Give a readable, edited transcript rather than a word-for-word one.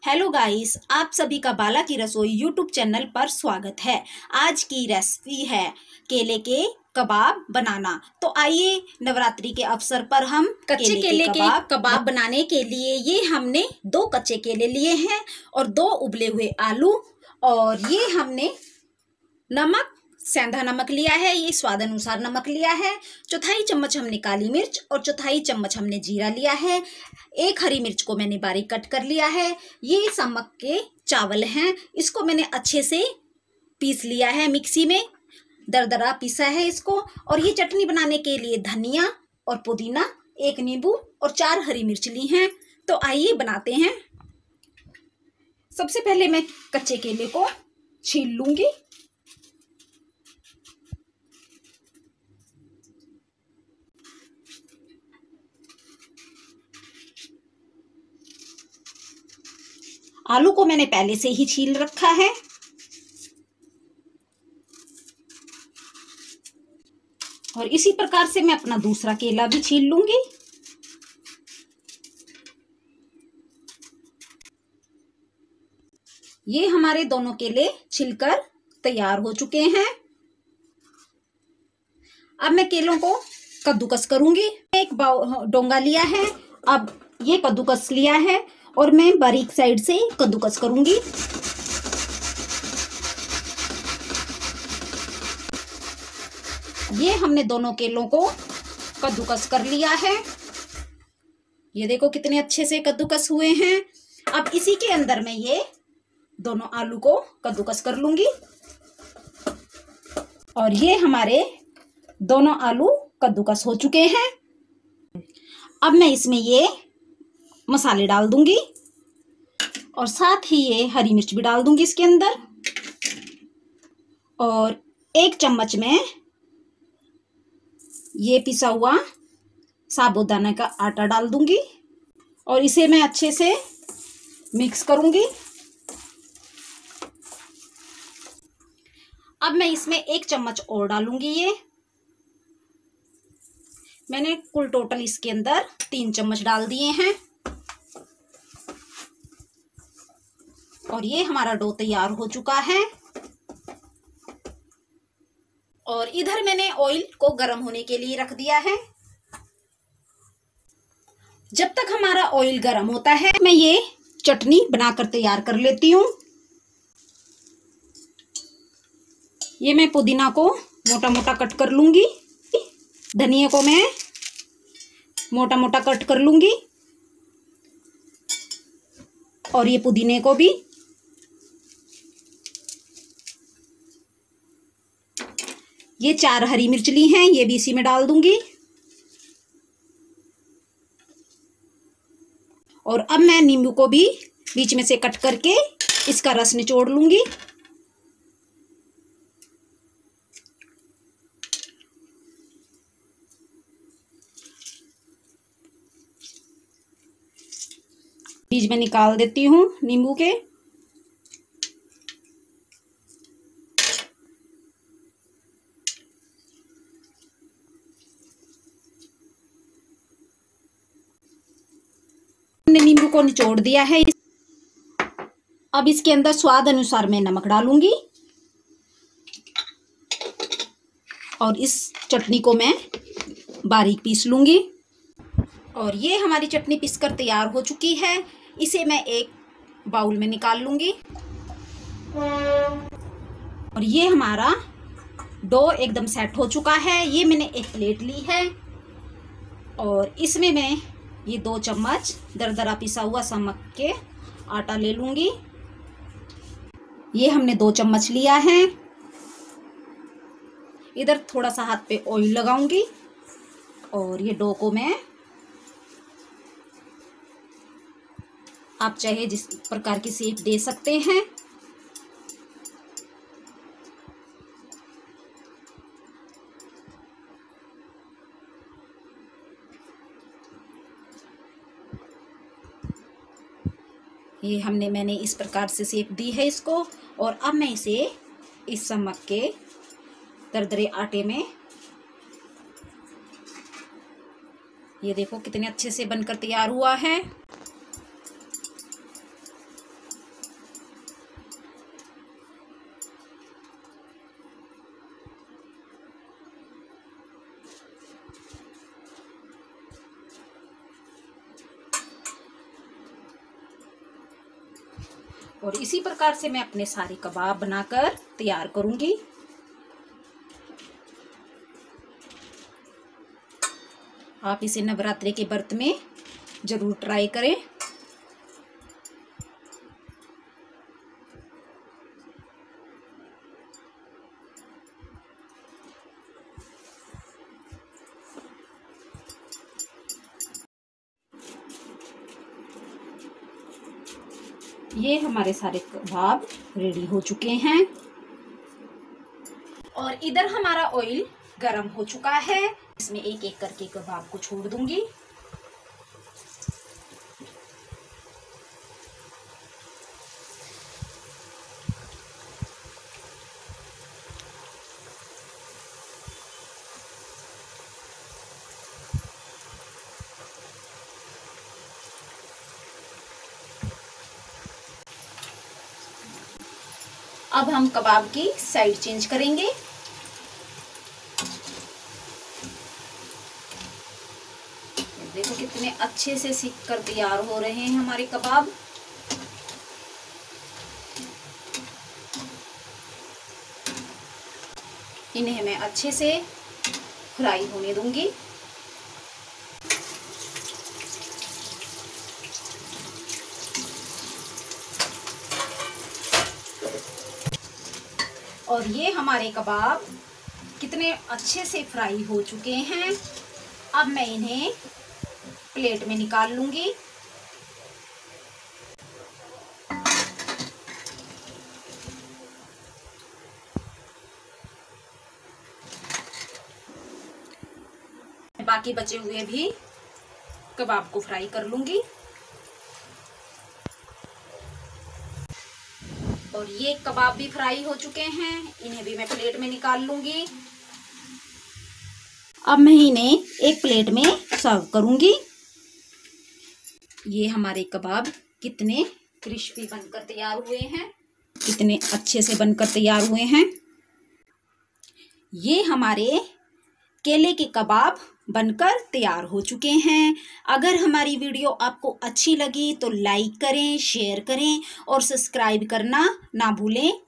Hello guys, आप सभी का बाला की रसोई यूट्यूब चैनल पर स्वागत है। आज की रेसिपी है केले के कबाब बनाना। तो आइए नवरात्रि के अवसर पर हम कच्चे केले के कबाब बनाने के लिए ये हमने 2 कच्चे केले लिए हैं और 2 उबले हुए आलू, और ये हमने नमक, सेंधा नमक लिया है, ये स्वाद अनुसार नमक लिया है। चौथाई चम्मच हमने काली मिर्च और चौथाई चम्मच हमने जीरा लिया है। 1 हरी मिर्च को मैंने बारीक कट कर लिया है। ये समक के चावल हैं, इसको मैंने अच्छे से पीस लिया है, मिक्सी में दरदरा पीसा है इसको। और ये चटनी बनाने के लिए धनिया और पुदीना, 1 नींबू और 4 हरी मिर्च ली हैं। तो आइए बनाते हैं। सबसे पहले मैं कच्चे केले को छील लूंगी। आलू को मैंने पहले से ही छील रखा है। और इसी प्रकार से मैं अपना दूसरा केला भी छील लूंगी। ये हमारे दोनों केले छिलकर तैयार हो चुके हैं। अब मैं केलों को कद्दूकस करूंगी। एक डोंगा लिया है, अब ये कद्दूकस लिया है और मैं बारीक साइड से कद्दूकस करूंगी। ये हमने दोनों केलों को कद्दूकस कर लिया है। ये देखो कितने अच्छे से कद्दूकस हुए हैं। अब इसी के अंदर मैं ये दोनों आलू को कद्दूकस कर लूंगी। और ये हमारे दोनों आलू कद्दूकस हो चुके हैं। अब मैं इसमें ये मसाले डाल दूंगी और साथ ही ये हरी मिर्च भी डाल दूंगी इसके अंदर। और 1 चम्मच में ये पिसा हुआ साबूदाना का आटा डाल दूंगी और इसे मैं अच्छे से मिक्स करूंगी। अब मैं इसमें 1 चम्मच और डालूंगी। ये मैंने कुल टोटल इसके अंदर 3 चम्मच डाल दिए हैं। और ये हमारा डो तैयार हो चुका है। और इधर मैंने ऑयल को गर्म होने के लिए रख दिया है। जब तक हमारा ऑयल गर्म होता है, मैं ये चटनी बनाकर तैयार कर लेती हूँ। ये मैं पुदीना को मोटा मोटा कट कर लूंगी। धनिया को मैं मोटा मोटा कट कर लूंगी और ये पुदीने को भी। ये 4 हरी मिर्च ली हैं, ये भी इसी में डाल दूंगी। और अब मैं नींबू को भी बीच में से कट करके इसका रस निचोड़ लूंगी। बीज में निकाल देती हूँ नींबू के। हमने नींबू को निचोड़ दिया है। अब इसके अंदर स्वाद अनुसार मैं नमक डालूंगी और इस चटनी को मैं बारीक पीस लूंगी। और ये हमारी चटनी पीसकर तैयार हो चुकी है। इसे मैं एक बाउल में निकाल लूंगी। और ये हमारा डो एकदम सेट हो चुका है। ये मैंने एक प्लेट ली है और इसमें मैं ये 2 चम्मच दरदरा पिसा हुआ समक के आटा ले लूंगी। ये हमने 2 चम्मच लिया है। इधर थोड़ा सा हाथ पे ऑयल लगाऊंगी और ये डो को मैं, आप चाहे जिस प्रकार की शेप दे सकते हैं। ये मैंने इस प्रकार से शेप दी है इसको। और अब मैं इसे इस समक के दरदरे आटे में, ये देखो कितने अच्छे से बनकर तैयार हुआ है। और इसी प्रकार से मैं अपने सारे कबाब बनाकर तैयार करूंगी। आप इसे नवरात्रि के व्रत में जरूर ट्राई करें। ये हमारे सारे कबाब रेडी हो चुके हैं और इधर हमारा ऑयल गरम हो चुका है। इसमें एक एक करके कबाब को छोड़ दूंगी। अब हम कबाब की साइड चेंज करेंगे। देखो कितने अच्छे से सिक कर तैयार हो रहे हैं हमारे कबाब। इन्हें मैं अच्छे से फ्राई होने दूंगी। और ये हमारे कबाब कितने अच्छे से फ्राई हो चुके हैं। अब मैं इन्हें प्लेट में निकाल लूंगी। बाकी बचे हुए भी कबाब को फ्राई कर लूंगी। और ये कबाब भी फ्राई हो चुके हैं, इन्हें भी मैं प्लेट में निकाल लूंगी। अब मैं इन्हें एक प्लेट में सर्व करूंगी। ये हमारे कबाब कितने क्रिस्पी बनकर तैयार हुए हैं, कितने अच्छे से बनकर तैयार हुए हैं। ये हमारे केले के कबाब बनकर तैयार हो चुके हैं। अगर हमारी वीडियो आपको अच्छी लगी तो लाइक करें, शेयर करें और सब्सक्राइब करना ना भूलें।